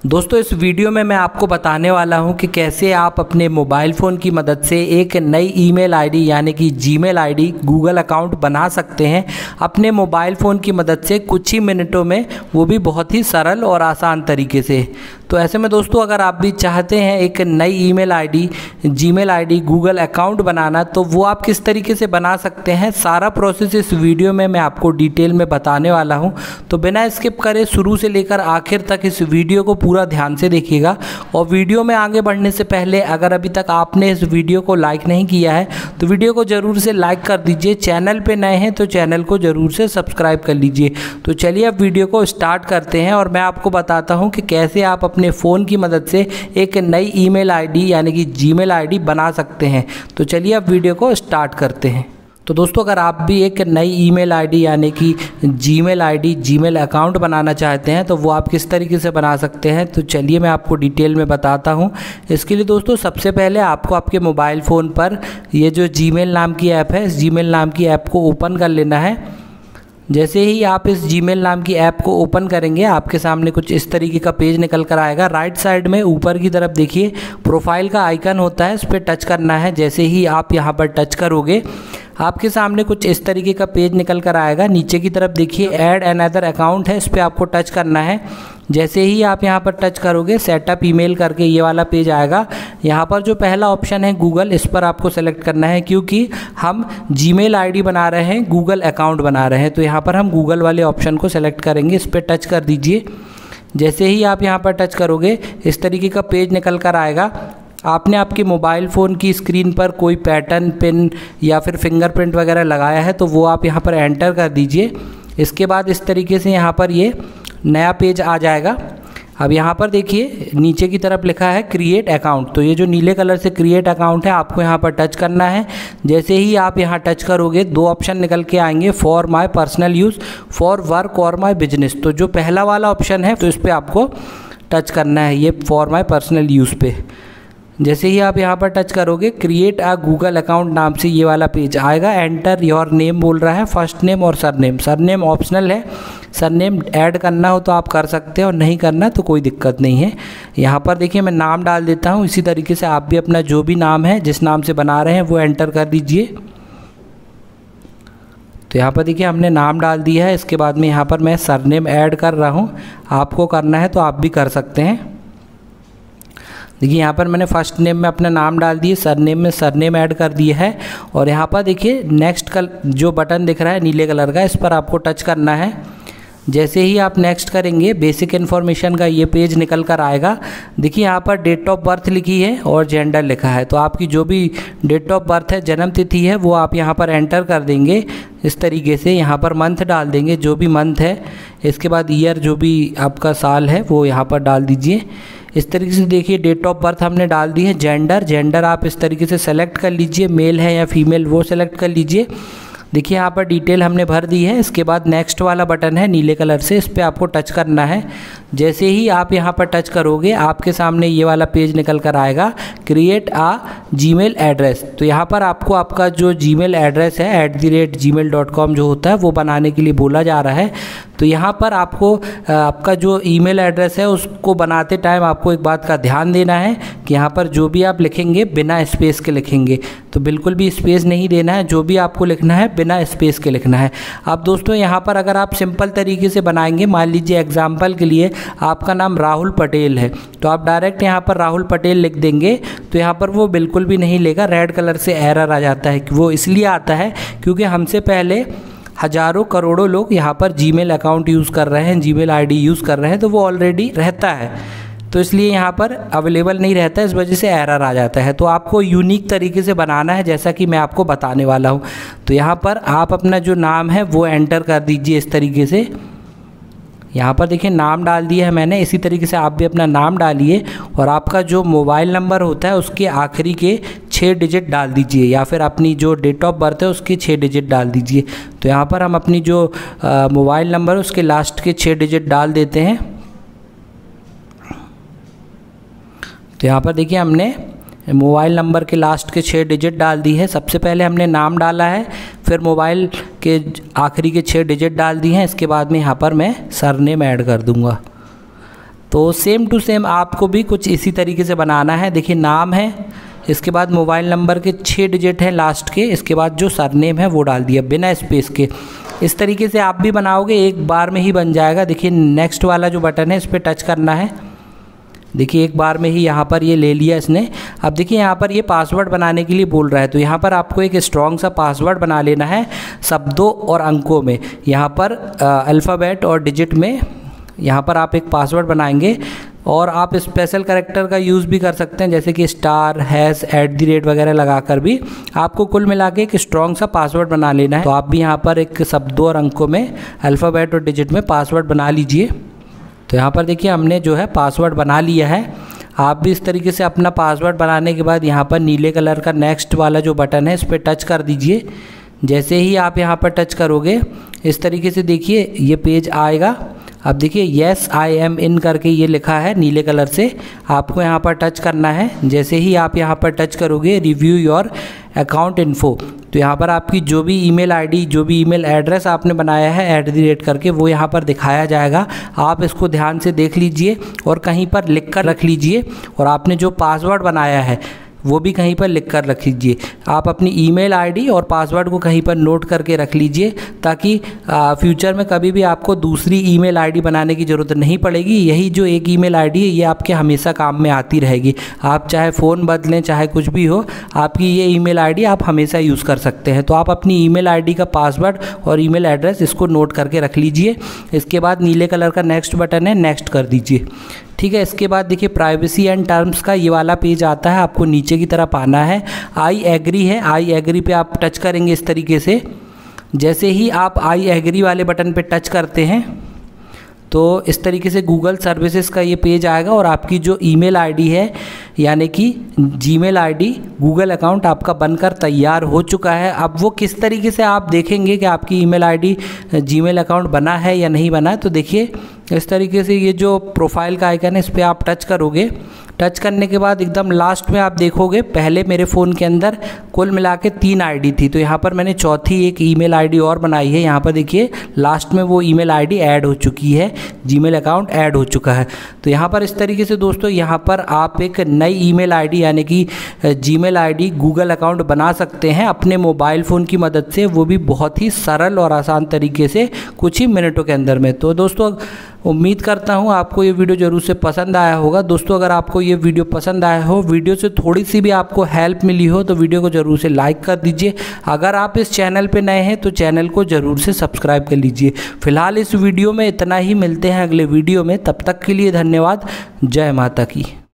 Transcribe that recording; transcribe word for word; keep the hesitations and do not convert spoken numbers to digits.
दोस्तों इस वीडियो में मैं आपको बताने वाला हूं कि कैसे आप अपने मोबाइल फ़ोन की मदद से एक नई ईमेल आईडी यानी कि जीमेल आईडी गूगल अकाउंट बना सकते हैं अपने मोबाइल फ़ोन की मदद से कुछ ही मिनटों में, वो भी बहुत ही सरल और आसान तरीके से। तो ऐसे में दोस्तों अगर आप भी चाहते हैं एक नई email ID Gmail ID Google account बनाना, तो वो आप किस तरीके से बना सकते हैं, सारा प्रोसेस इस वीडियो में मैं आपको डिटेल में बताने वाला हूं। तो बिना स्किप करे शुरू से लेकर आखिर तक इस वीडियो को पूरा ध्यान से देखिएगा। और वीडियो में आगे बढ़ने से पहले अगर अभी तक आपने इस वीडियो को लाइक नहीं किया है तो वीडियो को ज़रूर से लाइक कर दीजिए। चैनल पे नए हैं तो चैनल को ज़रूर से सब्सक्राइब कर लीजिए। तो चलिए अब वीडियो को स्टार्ट करते हैं और मैं आपको बताता हूँ कि कैसे आप अपने फ़ोन की मदद से एक नई ईमेल आईडी यानी कि जीमेल आईडी बना सकते हैं। तो चलिए अब वीडियो को स्टार्ट करते हैं। तो दोस्तों अगर आप भी एक नई ईमेल आईडी यानी कि जीमेल आईडी जीमेल अकाउंट बनाना चाहते हैं तो वो आप किस तरीके से बना सकते हैं, तो चलिए मैं आपको डिटेल में बताता हूं। इसके लिए दोस्तों सबसे पहले आपको आपके मोबाइल फ़ोन पर ये जो जीमेल नाम की ऐप है, इस जीमेल नाम की ऐप को ओपन कर लेना है। जैसे ही आप इस जीमेल नाम की ऐप को ओपन करेंगे आपके सामने कुछ इस तरीके का पेज निकल कर आएगा। राइट साइड में ऊपर की तरफ देखिए प्रोफाइल का आइकन होता है, इस पर टच करना है। जैसे ही आप यहाँ पर टच करोगे आपके सामने कुछ इस तरीके का पेज निकल कर आएगा। नीचे की तरफ देखिए ऐड अनदर अकाउंट है, इस पर आपको टच करना है। जैसे ही आप यहाँ पर टच करोगे सेटअप ईमेल करके ये वाला पेज आएगा। यहाँ पर जो पहला ऑप्शन है गूगल, इस पर आपको सेलेक्ट करना है क्योंकि हम जीमेल आईडी बना रहे हैं, गूगल अकाउंट बना रहे हैं। तो यहाँ पर हम गूगल वाले ऑप्शन को सेलेक्ट करेंगे, इस पर टच कर दीजिए। जैसे ही आप यहाँ पर टच करोगे इस तरीके का पेज निकल कर आएगा। आपने आपके मोबाइल फ़ोन की स्क्रीन पर कोई पैटर्न, पिन या फिर फिंगरप्रिंट वगैरह लगाया है तो वो आप यहाँ पर एंटर कर दीजिए। इसके बाद इस तरीके से यहाँ पर ये नया पेज आ जाएगा। अब यहाँ पर देखिए नीचे की तरफ लिखा है क्रिएट अकाउंट, तो ये जो नीले कलर से क्रिएट अकाउंट है आपको यहाँ पर टच करना है। जैसे ही आप यहाँ टच करोगे दो ऑप्शन निकल के आएंगे, for my personal use, for work और माय बिजनेस। तो जो पहला वाला ऑप्शन है तो इस पर आपको टच करना है, ये फॉर माय पर्सनल यूज़ पे। जैसे ही आप यहाँ पर टच करोगे क्रिएट आ गूगल अकाउंट नाम से ये वाला पेज आएगा। एंटर योर नेम बोल रहा है, फर्स्ट नेम और सरनेम। सरनेम ऑप्शनल है, सरनेम ऐड करना हो तो आप कर सकते हैं और नहीं करना तो कोई दिक्कत नहीं है। यहाँ पर देखिए मैं नाम डाल देता हूँ। इसी तरीके से आप भी अपना जो भी नाम है जिस नाम से बना रहे हैं वो एंटर कर दीजिए। तो यहाँ पर देखिए हमने नाम डाल दिया है। इसके बाद में यहाँ पर मैं सरनेम ऐड कर रहा हूँ, आपको करना है तो आप भी कर सकते हैं। देखिए यहाँ पर मैंने फर्स्ट नेम में अपना नाम डाल दिए, सरनेम में सरनेम ऐड कर दिया है। और यहाँ पर देखिए नेक्स्ट कल जो बटन दिख रहा है नीले कलर का, इस पर आपको टच करना है। जैसे ही आप नेक्स्ट करेंगे बेसिक इन्फॉर्मेशन का ये पेज निकल कर आएगा। देखिए यहाँ पर डेट ऑफ बर्थ लिखी है और जेंडर लिखा है, तो आपकी जो भी डेट ऑफ बर्थ है, जन्म तिथि है, वो आप यहाँ पर एंटर कर देंगे इस तरीके से। यहाँ पर मंथ डाल देंगे जो भी मंथ है, इसके बाद ईयर जो भी आपका साल है वो यहाँ पर डाल दीजिए। इस तरीके से देखिए डेट ऑफ बर्थ हमने डाल दी है। जेंडर जेंडर आप इस तरीके से सेलेक्ट कर लीजिए, मेल है या फीमेल वो सेलेक्ट कर लीजिए। देखिए यहाँ पर डिटेल हमने भर दी है। इसके बाद नेक्स्ट वाला बटन है नीले कलर से, इस पर आपको टच करना है। जैसे ही आप यहाँ पर टच करोगे आपके सामने ये वाला पेज निकल कर आएगा, क्रिएट आ जीमेल एड्रेस। तो यहाँ पर आपको आपका जो जीमेल एड्रेस है at the rate Gmail dot com जो होता है वो बनाने के लिए बोला जा रहा है। तो यहाँ पर आपको आपका जो ईमेल एड्रेस है उसको बनाते टाइम आपको एक बात का ध्यान देना है कि यहाँ पर जो भी आप लिखेंगे बिना स्पेस के लिखेंगे, तो बिल्कुल भी स्पेस नहीं देना है। जो भी आपको लिखना है बिना स्पेस के लिखना है। अब दोस्तों यहाँ पर अगर आप सिंपल तरीके से बनाएंगे, मान लीजिए एग्जाम्पल के लिए आपका नाम राहुल पटेल है, तो आप डायरेक्ट यहाँ पर राहुल पटेल लिख देंगे तो यहाँ पर वो बिल्कुल भी नहीं लेगा, रेड कलर से एरर आ जाता है। वो इसलिए आता है क्योंकि हमसे पहले हज़ारों करोड़ों लोग यहाँ पर जीमेल अकाउंट यूज़ कर रहे हैं, जीमेल आईडी यूज़ कर रहे हैं, तो वो ऑलरेडी रहता है, तो इसलिए यहाँ पर अवेलेबल नहीं रहता है, इस वजह से एरर आ जाता है। तो आपको यूनिक तरीके से बनाना है जैसा कि मैं आपको बताने वाला हूँ। तो यहाँ पर आप अपना जो नाम है वो एंटर कर दीजिए इस तरीके से। यहाँ पर देखिए नाम डाल दिया है मैंने, इसी तरीके से आप भी अपना नाम डालिए और आपका जो मोबाइल नंबर होता है उसके आखिरी के छः डिजिट डाल दीजिए या फिर अपनी जो डेट ऑफ बर्थ है उसके छः डिजिट डाल दीजिए। तो यहाँ पर हम अपनी जो मोबाइल नंबर है उसके लास्ट के छः डिजिट डाल देते हैं। तो यहाँ पर देखिए हमने मोबाइल नंबर के लास्ट के छः डिजिट डाल दी है। सबसे पहले हमने नाम डाला है, फिर मोबाइल के आखिरी के छः डिजिट डाल दी हैं। इसके बाद में यहाँ पर मैं सरनेम ऐड कर दूँगा। तो सेम टू सेम आपको भी कुछ इसी तरीके से बनाना है। देखिए नाम है, इसके बाद मोबाइल नंबर के छः डिजिट हैं लास्ट के, इसके बाद जो सरनेम है वो डाल दिया बिना स्पेस के। इस तरीके से आप भी बनाओगे, एक बार में ही बन जाएगा। देखिए नेक्स्ट वाला जो बटन है इस पर टच करना है। देखिए एक बार में ही यहाँ पर ये ले लिया इसने। अब देखिए यहाँ पर ये पासवर्ड बनाने के लिए बोल रहा है, तो यहाँ पर आपको एक स्ट्रॉन्ग सा पासवर्ड बना लेना है शब्दों और अंकों में। यहाँ पर अल्फ़ाबेट और डिजिट में यहाँ पर आप एक पासवर्ड बनाएंगे, और आप स्पेशल कैरेक्टर का यूज़ भी कर सकते हैं, जैसे कि star, hash, at the rate वगैरह लगा कर भी आपको कुल मिला के एक स्ट्रॉन्ग सा पासवर्ड बना लेना है। तो आप भी यहाँ पर एक शब्दों और अंकों में, अल्फ़ाबेट और डिजिट में पासवर्ड बना लीजिए। तो यहाँ पर देखिए हमने जो है पासवर्ड बना लिया है। आप भी इस तरीके से अपना पासवर्ड बनाने के बाद यहाँ पर नीले कलर का नेक्स्ट वाला जो बटन है इस पर टच कर दीजिए। जैसे ही आप यहाँ पर टच करोगे इस तरीके से देखिए ये पेज आएगा। अब देखिए येस आई एम इन करके ये लिखा है नीले कलर से, आपको यहाँ पर टच करना है। जैसे ही आप यहाँ पर टच करोगे रिव्यू योर अकाउंट इन्फो, तो यहाँ पर आपकी जो भी ईमेल आईडी, जो भी ईमेल एड्रेस आपने बनाया है एट दी रेट करके, वो यहाँ पर दिखाया जाएगा। आप इसको ध्यान से देख लीजिए और कहीं पर लिख कर रख लीजिए, और आपने जो पासवर्ड बनाया है वो भी कहीं पर लिख कर रख लीजिए। आप अपनी ईमेल आईडी और पासवर्ड को कहीं पर नोट करके रख लीजिए, ताकि फ्यूचर में कभी भी आपको दूसरी ईमेल आईडी बनाने की ज़रूरत नहीं पड़ेगी। यही जो एक ईमेल आईडी है ये आपके हमेशा काम में आती रहेगी। आप चाहे फ़ोन बदलें, चाहे कुछ भी हो, आपकी ये ईमेल आईडी आप हमेशा यूज़ कर सकते हैं। तो आप अपनी ईमेल आईडी का पासवर्ड और ईमेल एड्रेस इसको नोट करके रख लीजिए। इसके बाद नीले कलर का नेक्स्ट बटन है, नेक्स्ट कर दीजिए। ठीक है, इसके बाद देखिए प्राइवेसी एंड टर्म्स का ये वाला पेज आता है, आपको नीचे की तरफ आना है। आई एग्री है, आई एग्री पे आप टच करेंगे इस तरीके से। जैसे ही आप आई एग्री वाले बटन पे टच करते हैं तो इस तरीके से गूगल सर्विसेज का ये पेज आएगा, और आपकी जो ईमेल आईडी है यानी कि जीमेल आईडी, गूगल अकाउंट आपका बनकर तैयार हो चुका है। अब वो किस तरीके से आप देखेंगे कि आपकी ईमेल आईडी जीमेल अकाउंट बना है या नहीं बना है, तो देखिए इस तरीके से ये जो प्रोफाइल का आइकन है इस पर आप टच करोगे। टच करने के बाद एकदम लास्ट में आप देखोगे, पहले मेरे फ़ोन के अंदर कुल मिला के तीन आईडी थी, तो यहाँ पर मैंने चौथी एक ईमेल आईडी और बनाई है। यहाँ पर देखिए लास्ट में वो ईमेल आईडी ऐड हो चुकी है, जीमेल अकाउंट ऐड हो चुका है। तो यहाँ पर इस तरीके से दोस्तों यहाँ पर आप एक नई ईमेल आईडी यानी कि जीमेल आईडी, गूगल अकाउंट बना सकते हैं अपने मोबाइल फ़ोन की मदद से, वो भी बहुत ही सरल और आसान तरीके से, कुछ ही मिनटों के अंदर में। तो दोस्तों उम्मीद करता हूँ आपको ये वीडियो ज़रूर से पसंद आया होगा। दोस्तों अगर आपको ये वीडियो पसंद आया हो, वीडियो से थोड़ी सी भी आपको हेल्प मिली हो, तो वीडियो को ज़रूर से लाइक कर दीजिए। अगर आप इस चैनल पे नए हैं तो चैनल को ज़रूर से सब्सक्राइब कर लीजिए। फिलहाल इस वीडियो में इतना ही, मिलते हैं अगले वीडियो में, तब तक के लिए धन्यवाद। जय माता की।